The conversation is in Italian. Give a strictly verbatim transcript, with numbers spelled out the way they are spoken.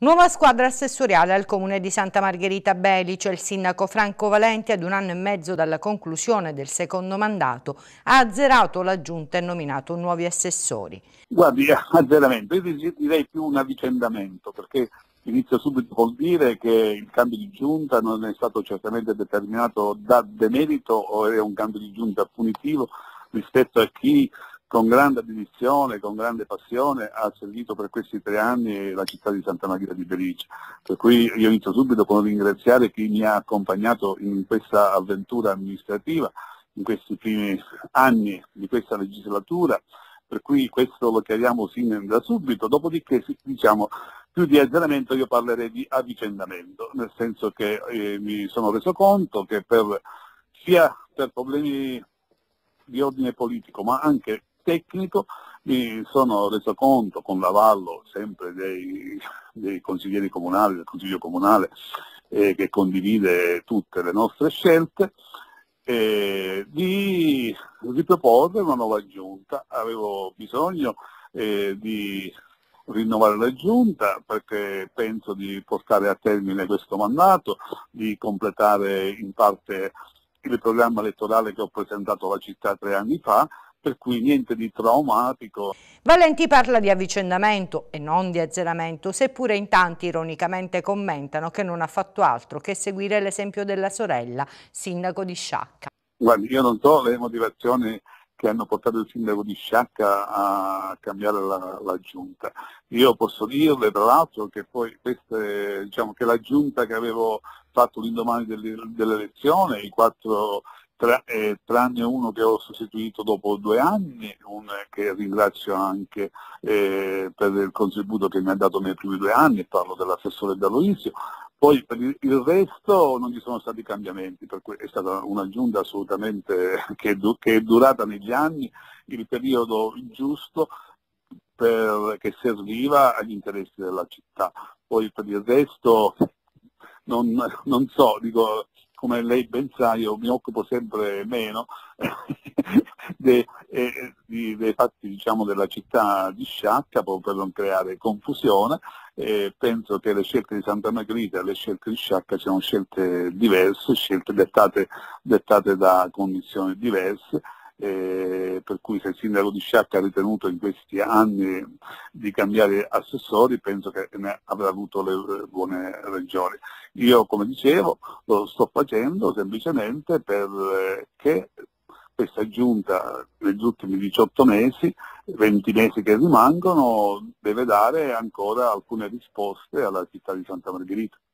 Nuova squadra assessoriale al comune di Santa Margherita Belice. Il sindaco Franco Valenti, ad un anno e mezzo dalla conclusione del secondo mandato, ha azzerato la giunta e nominato nuovi assessori. Guardi, azzeramento, io direi più un avvicendamento, perché inizio subito col dire che il cambio di giunta non è stato certamente determinato da demerito o è un cambio di giunta punitivo rispetto a chi con grande dedizione, con grande passione ha servito per questi tre anni la città di Santa Margherita di Belice. Per cui io inizio subito con ringraziare chi mi ha accompagnato in questa avventura amministrativa, in questi primi anni di questa legislatura, per cui questo lo chiariamo sin da subito. Dopodiché, diciamo, più di azzeramento io parlerei di avvicendamento, nel senso che eh, mi sono reso conto che per, sia per problemi di ordine politico ma anche tecnico mi sono reso conto, con l'avallo sempre dei, dei consiglieri comunali, del Consiglio Comunale eh, che condivide tutte le nostre scelte, eh, di riproporre una nuova giunta. Avevo bisogno eh, di rinnovare la giunta perché penso di portare a termine questo mandato, di completare in parte il programma elettorale che ho presentato alla città tre anni fa, per cui niente di traumatico. Valenti parla di avvicendamento e non di azzeramento, seppure in tanti ironicamente commentano che non ha fatto altro che seguire l'esempio della sorella, sindaco di Sciacca. Guardi, io non so le motivazioni che hanno portato il sindaco di Sciacca a cambiare la, la giunta. Io posso dirle tra l'altro che poi queste, diciamo, che la giunta che avevo fatto l'indomani dell'elezione, i quattro Tra, eh, tranne uno che ho sostituito dopo due anni, un, che ringrazio anche eh, per il contributo che mi ha dato nei primi due anni, parlo dell'assessore D'Aloisio. Poi per il resto non ci sono stati cambiamenti, per cui è stata una giunta assolutamente che, che è durata negli anni il periodo giusto per, che serviva agli interessi della città. Poi per il resto non, non so, dico, come lei ben sa, io mi occupo sempre meno dei, eh, dei fatti, diciamo, della città di Sciacca, proprio per non creare confusione. Eh, penso che le scelte di Santa Margherita e le scelte di Sciacca siano scelte diverse, scelte dettate, dettate da condizioni diverse. Eh, per cui se il sindaco di Sciacca ha ritenuto in questi anni di cambiare assessori, penso che ne avrà avuto le buone ragioni. Io, come dicevo, lo sto facendo semplicemente perché questa giunta negli ultimi diciotto mesi, venti mesi che rimangono, deve dare ancora alcune risposte alla città di Santa Margherita.